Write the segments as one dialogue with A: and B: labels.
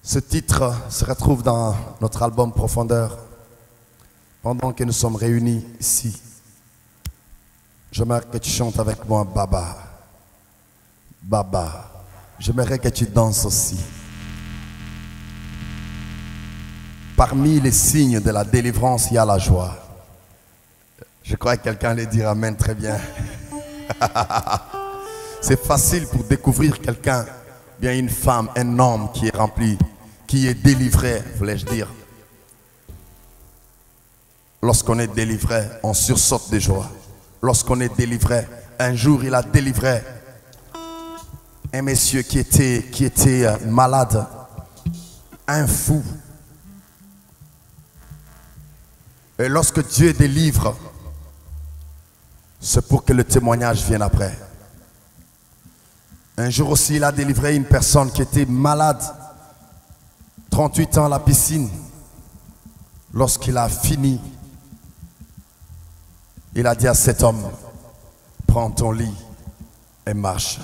A: Ce titre se retrouve dans notre album Profondeur. Pendant que nous sommes réunis ici, j'aimerais que tu chantes avec moi Baba. Baba. J'aimerais que tu danses aussi. Parmi les signes de la délivrance, il y a la joie. Je crois que quelqu'un allait dire Amen très bien. C'est facile pour découvrir quelqu'un, bien une femme, un homme qui est rempli, qui est délivré, voulais-je dire. Lorsqu'on est délivré, on sursaute de joie. Lorsqu'on est délivré, un jour il a délivré un monsieur qui était malade, un fou. Et lorsque Dieu délivre, c'est pour que le témoignage vienne après. Un jour aussi, il a délivré une personne qui était malade, 38 ans à la piscine. Lorsqu'il a fini, il a dit à cet homme, prends ton lit et marche.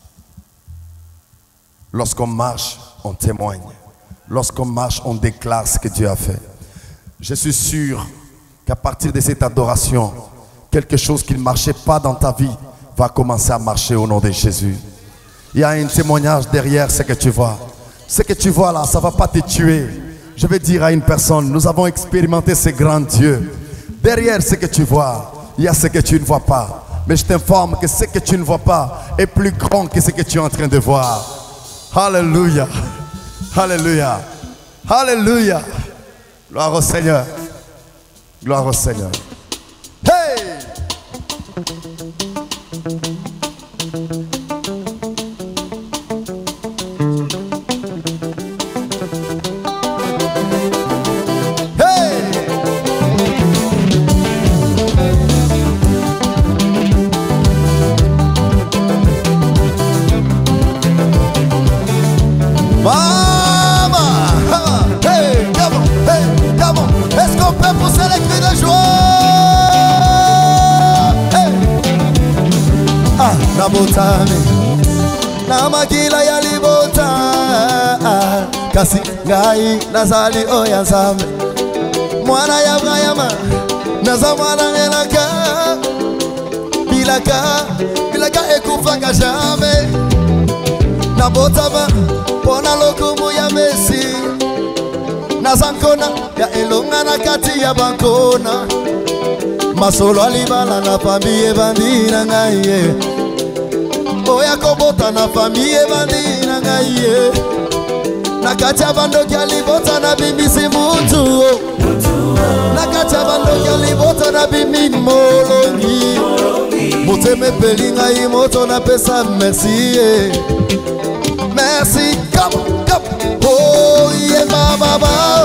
A: Lorsqu'on marche, on témoigne. Lorsqu'on marche, on déclare ce que Dieu a fait. Je suis sûr qu'à partir de cette adoration, quelque chose qui ne marchait pas dans ta vie va commencer à marcher au nom de Jésus. Il y a un témoignage derrière ce que tu vois. Ce que tu vois là, ça ne va pas te tuer. Je vais dire à une personne, nous avons expérimenté ce grand Dieu. Derrière ce que tu vois, il y a ce que tu ne vois pas. Mais je t'informe que ce que tu ne vois pas est plus grand que ce que tu es en train de voir. Alléluia. Alléluia. Alléluia. Gloire au Seigneur. Gloire au Seigneur. Hey!
B: Namakila ya libota kasi ngai nazali oyanzame mwana ya Abrahama nazamwana ngelaka bilaka ekufanga jamais nabotama pona lokumu ya Messi nazankona ya elonga na kati ya bankona masolo alibala na pambi ebandina ngai oya kobota na famille bandi na ngai na kati ya bandoki alibota na bimisi mutu na kati ya bandoki alibota na bimi molongi motema epeli ngai moto na pesa merci merci come oh yeah baba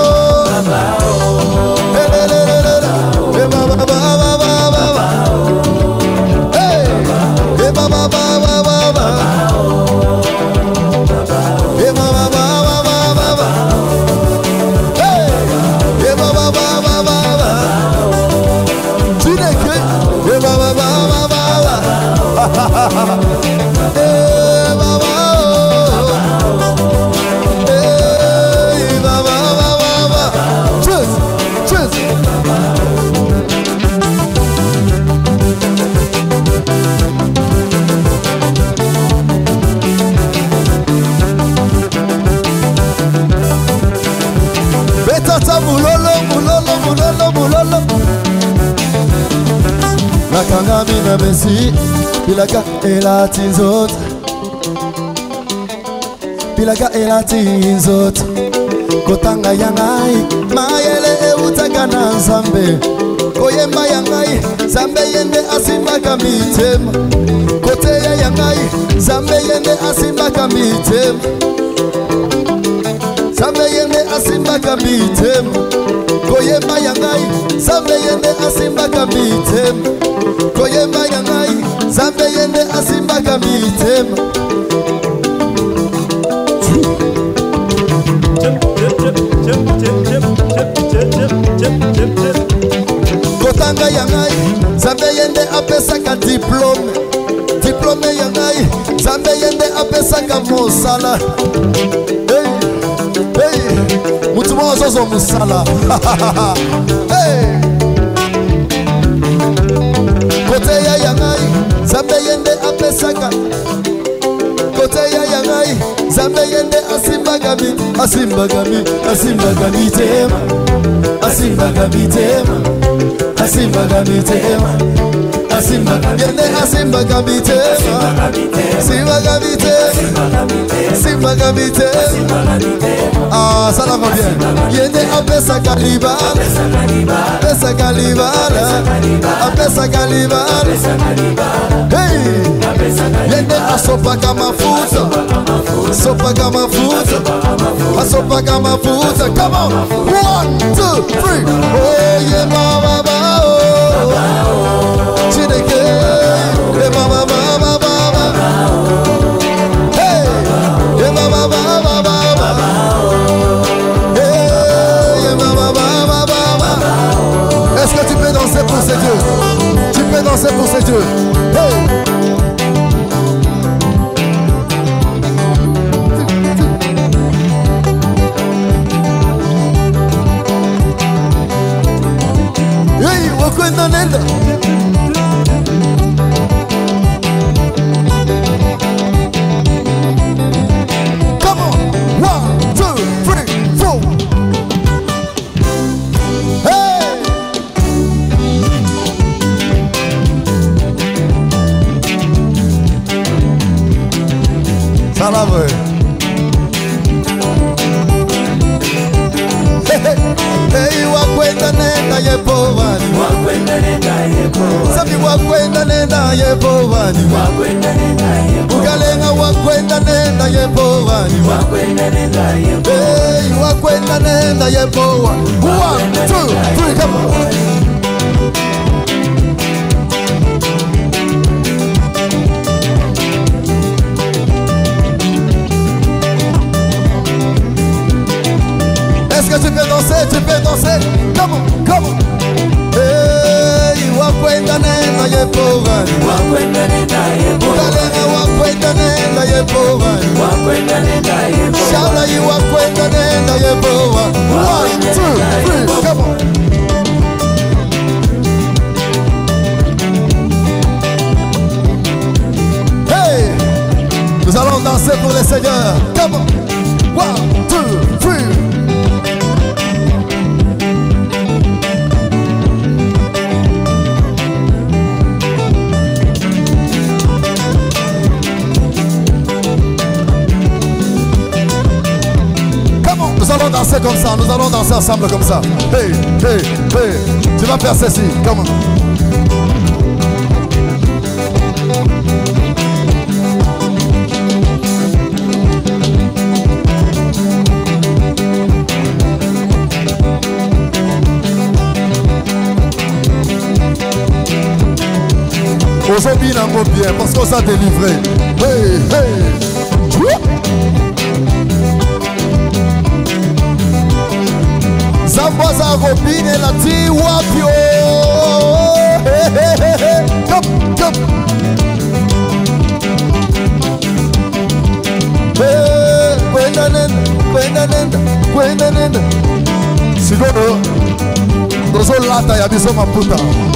B: nakanga mina besi bilaka elatinzot bilaka elatinzot kotanga yangai mayele eutaka na nzambe koyemba yangai nzambe yende asimbaka mitema koteya yangai nzambe yende asimbaka mitema nzambe yende asimbaka mitema koyemba yangai nzambe yende asimbaka mitema koyemba yangai nzambe yende asimbaka mitema kotanga yangai nzambe yende apesaka diplome yangai nzambe yende apesaka mosala hey, hey. tozo musala. Hey. Kote ya yangai, zambe yende apesaka. Kote ya yangai, zambe yende asimbagami, asimbagami, asimbagami tema, asimbagami tema, asimbagami tema, asimbagami yende asimbagami tema, asimbagami tema, asimbagami tema. Ah, ça va bien. Yende apesa kalibala, apesa kalibala, apesa kalibala. Hey, yende asopa kama futa, sopa kama futa, asopa kama futa. Come on, 1, 2, 3. Oh yeah, mama, mama, oh, chideke, yeah, mama, mama, mama. Hey, yeah, mama, mama, mama. Est-ce que tu peux danser pour ces dieux? Tu peux danser pour ces dieux. Hey! Hey, wakwenda nenda. Come on, 1, 2, 3, 4. Ça va vrai. Hey, wakwenda nenda ye povani. Wakwenda nenda ye povani. Sabi wakwenda nenda ye povani. Wakwenda nenda ye povani. Ugalenga wakwenda nenda ye povani. Wakwenda nenda ye povani. Hey, wakwenda nenda ye povani. 1, 2, 3, come on. Est-ce que tu peux danser? Tu peux danser? Come on, come on. Hey, wakwenda nenda ye povani. Wakwenda nenda ye povani. Wakwenda nenda ye povani. Wakwenda nenda ye povani. Shout out, you wakwenda nenda ye povani. 1, 2, 3, come on. Hey, nous allons danser pour le Seigneur. Come on. 1, 2, 3. Nous allons danser comme ça, nous allons danser ensemble comme ça. Hey, hey, hey. Tu vas faire ceci, comment? Aujourd'hui, il en vaut bien parce qu'on s'est délivré. Hey, hey. Zamboza robine la ti wapio. Hey, hey, hey, hey. Come, come. Hey, kwenda nenda, kwenda nenda, kwenda nenda. Sigono, dozo lata ya biso maputa.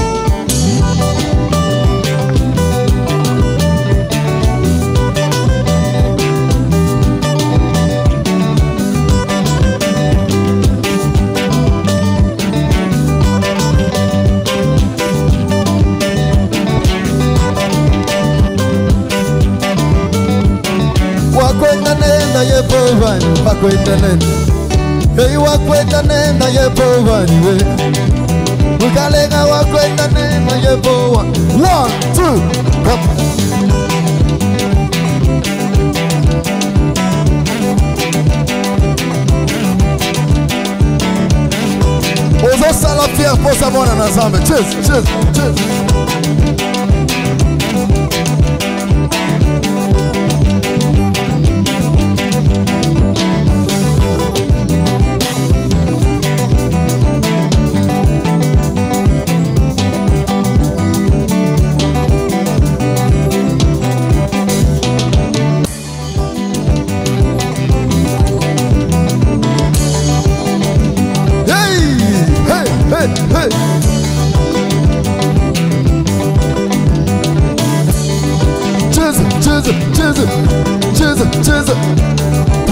B: Wakwenda nenda ye povani, wakwenda nenda. Hey, wakwenda nenda ye povani we. Ugalenga wakwenda nenda ye povani. 1, 2, come. Ozo sala fier pour sa bonne ensemble. Cheers, cheers, cheers.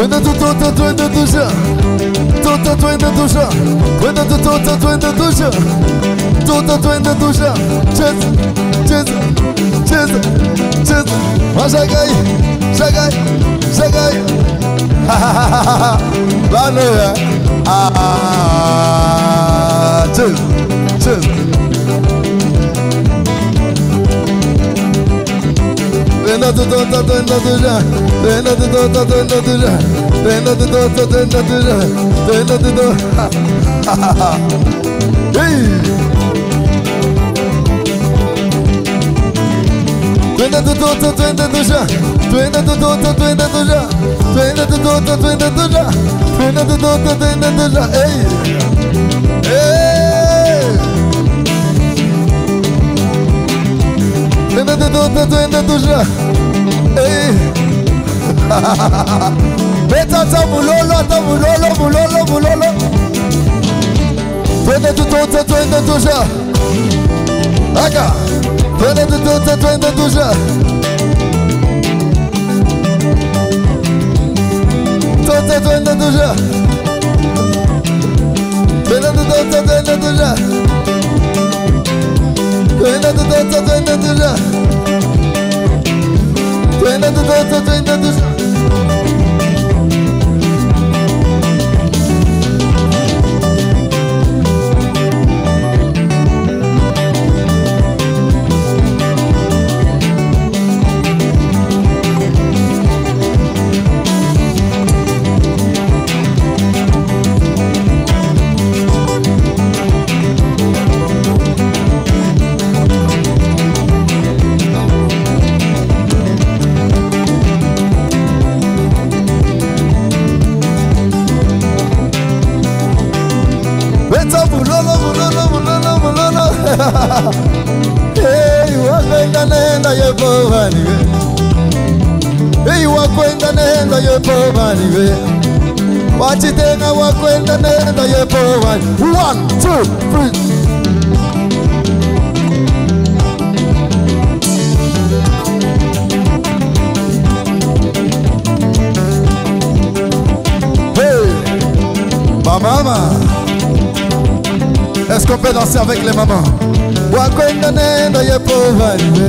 B: Est-ce qu'on peut danser avec les mamans? Wakwenda nenda yepo waliwe,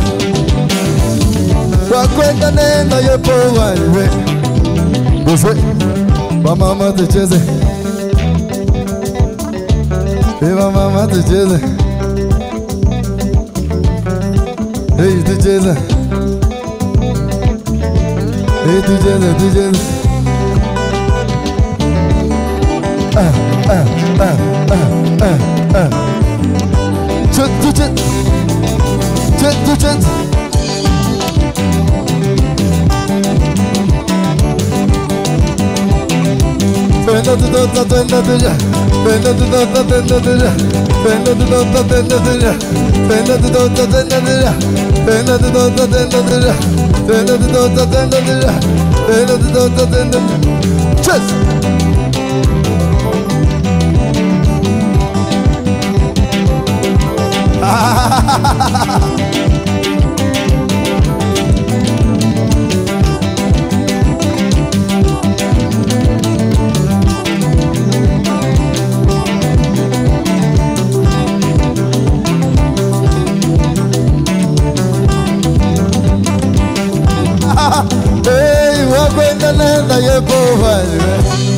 B: wakwenda nenda yepo waliwe. Bose, mama tucheze, mama tucheze, hey tucheze, hey tucheze, tucheze. Hey, wakwenda nenda yepo waliwe.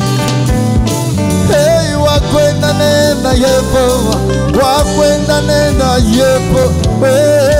B: Hey, wakwenda nenda yepo, wakwenda nenda yepo. Hey.